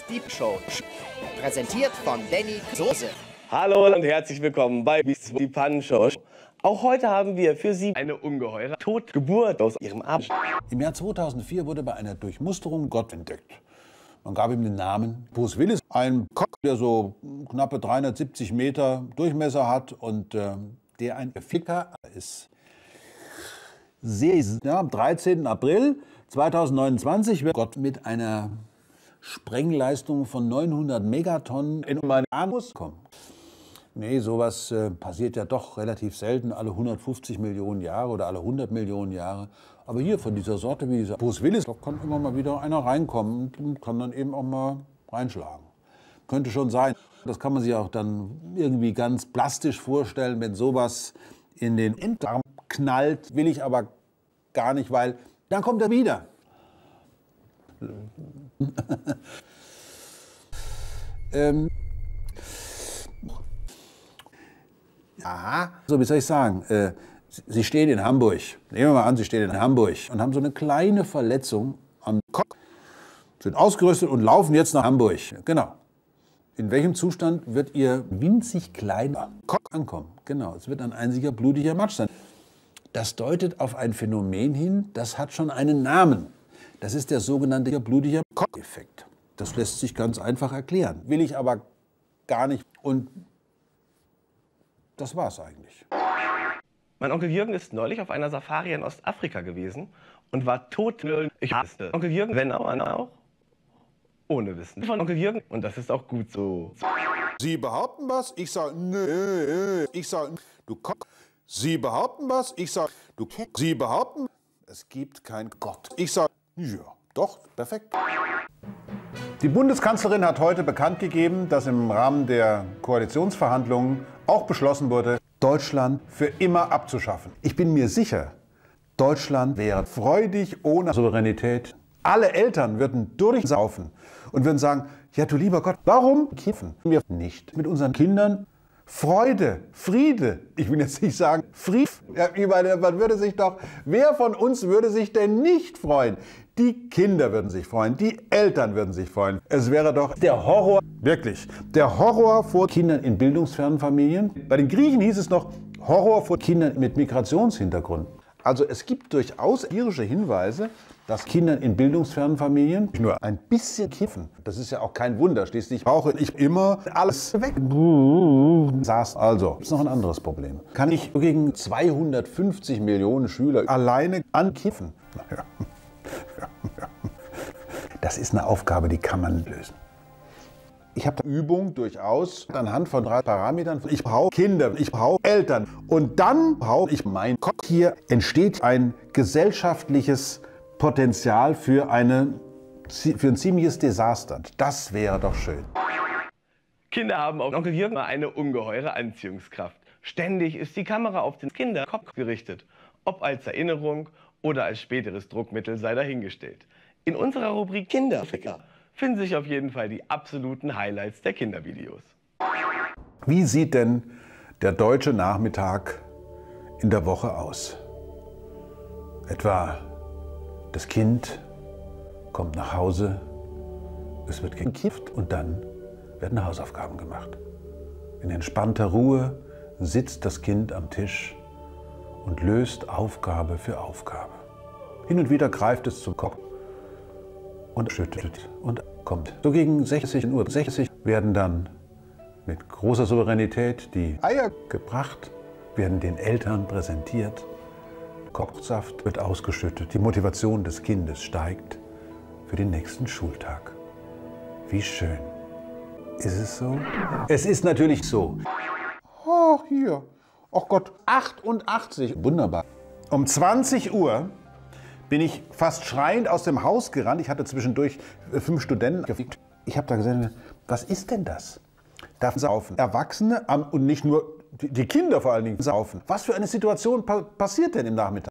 Die Show. Präsentiert von Danny Soße. Hallo und herzlich willkommen bei Die Pannenshow. Auch heute haben wir für Sie eine ungeheure Totgeburt aus Ihrem Arsch. Im Jahr 2004 wurde bei einer Durchmusterung Gott entdeckt. Man gab ihm den Namen Bruce Willis, ein Kopf, der so knappe 370 Meter Durchmesser hat und der ein Flicker ist. Am 13. April 2029 wird Gott mit einer Sprengleistung von 900 Megatonnen in meinen Anus kommen. Nee, sowas passiert ja doch relativ selten, alle 150 Millionen Jahre oder alle 100 Millionen Jahre. Aber hier von dieser Sorte wie dieser Bruce Willis, da kann immer mal wieder einer reinkommen und kann dann eben auch mal reinschlagen. Könnte schon sein. Das kann man sich auch dann irgendwie ganz plastisch vorstellen, wenn sowas in den Enddarm knallt. Will ich aber gar nicht, weil dann kommt er wieder. Ja, so wie soll ich sagen, Sie stehen in Hamburg, nehmen wir mal an, Sie stehen in Hamburg und haben so eine kleine Verletzung am Kopf, sind ausgerüstet und laufen jetzt nach Hamburg. Genau. In welchem Zustand wird Ihr winzig kleiner Kopf ankommen? Genau, es wird ein einziger blutiger Matsch sein. Das deutet auf ein Phänomen hin, das hat schon einen Namen. Das ist der sogenannte blutiger Kopfeffekt. Das lässt sich ganz einfach erklären. Will ich aber gar nicht. Und das war's eigentlich. Mein Onkel Jürgen ist neulich auf einer Safari in Ostafrika gewesen und war tot. Ich wusste. Onkel Jürgen, wenn auch, ohne Wissen von Onkel Jürgen. Und das ist auch gut so. Sie behaupten was, ich sag nö. Ich sag du Kopf. Sie behaupten was, ich sag du Kopf. Sie behaupten, es gibt kein Gott. Ich sag ja, doch, perfekt. Die Bundeskanzlerin hat heute bekannt gegeben, dass im Rahmen der Koalitionsverhandlungen auch beschlossen wurde, Deutschland für immer abzuschaffen. Ich bin mir sicher, Deutschland wäre freudig ohne Souveränität. Alle Eltern würden durchsaufen und würden sagen, ja du lieber Gott, warum kiffen wir nicht mit unseren Kindern? Freude, Friede. Ich will jetzt nicht sagen Fried. Ja, man würde sich doch, wer von uns würde sich denn nicht freuen? Die Kinder würden sich freuen, die Eltern würden sich freuen. Es wäre doch der Horror, wirklich, der Horror vor Kindern in bildungsfernen Familien. Bei den Griechen hieß es noch Horror vor Kindern mit Migrationshintergrund. Also es gibt durchaus empirische Hinweise, dass Kindern in bildungsfernen Familien nur ein bisschen kiffen. Das ist ja auch kein Wunder. Schließlich brauche ich immer alles weg. Also, ist noch ein anderes Problem. Kann ich gegen 250 Millionen Schüler alleine ankiffen? Das ist eine Aufgabe, die kann man lösen. Ich habe Übung durchaus anhand von 3 Parametern. Ich brauche Kinder, ich brauche Eltern und dann brauche ich meinen Kopf. Hier entsteht ein gesellschaftliches Potenzial für ein ziemliches Desaster. Das wäre doch schön. Kinder haben auf Onkel Jürgen eine ungeheure Anziehungskraft. Ständig ist die Kamera auf den Kinderkopf gerichtet. Ob als Erinnerung oder als späteres Druckmittel sei dahingestellt. In unserer Rubrik Kinderficker finden sich auf jeden Fall die absoluten Highlights der Kindervideos. Wie sieht denn der deutsche Nachmittag in der Woche aus? Etwa das Kind kommt nach Hause, es wird gekifft und dann werden Hausaufgaben gemacht. In entspannter Ruhe sitzt das Kind am Tisch und löst Aufgabe für Aufgabe. Hin und wieder greift es zum Kopf und schüttelt und kommt. So gegen 16:60 Uhr werden dann mit großer Souveränität die Eier gebracht, werden den Eltern präsentiert. Kopfsaft wird ausgeschüttet, die Motivation des Kindes steigt für den nächsten Schultag. Wie schön. Ist es so? Es ist natürlich so. Oh, hier. Oh Gott, 88. Wunderbar. Um 20 Uhr bin ich fast schreiend aus dem Haus gerannt. Ich hatte zwischendurch 5 Studenten gefickt. Ich habe da gesagt, was ist denn das? Da saufen Erwachsene und nicht nur die Kinder vor allen Dingen saufen. Was für eine Situation passiert denn im Nachmittag?